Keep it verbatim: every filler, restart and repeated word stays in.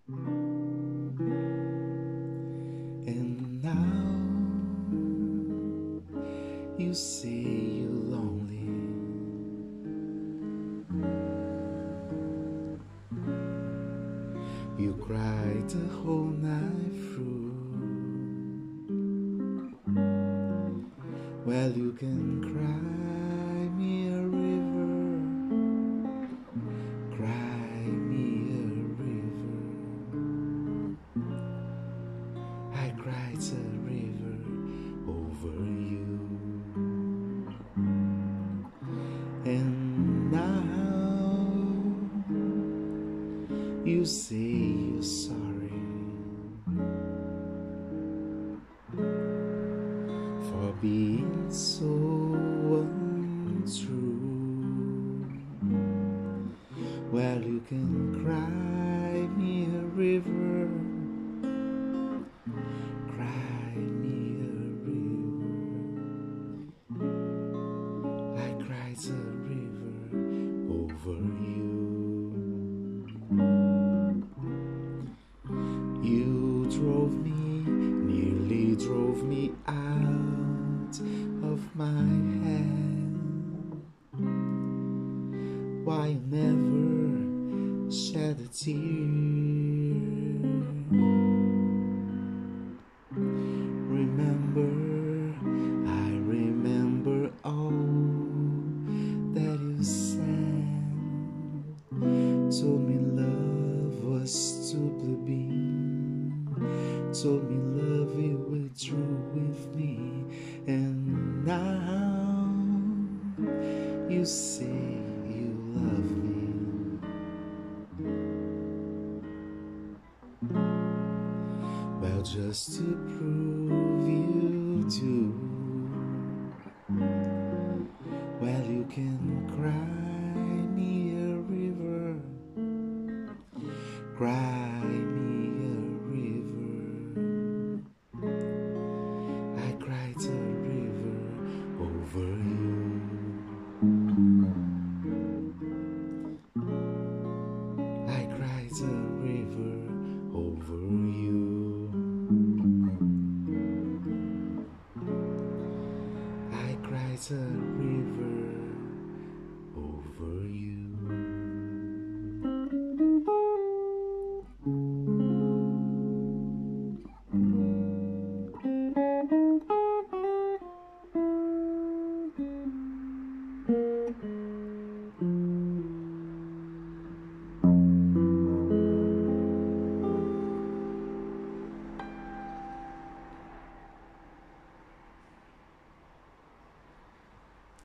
And now you say you're lonely. You cried the whole night through. Well, you can cry me a river, cry me a river. I cried a river over you. And now you say you're sorry for being so untrue. Well, you can cry me a river, cry me a river. I cried a river over you. You drove me, nearly drove me out of my head. Why you never shed a tear? Remember, I remember all that you said. Told me love was plebeian, told me love you withdrew with me. And now you say you love me. Well, just to prove you do. Well, you can cry me a river, cry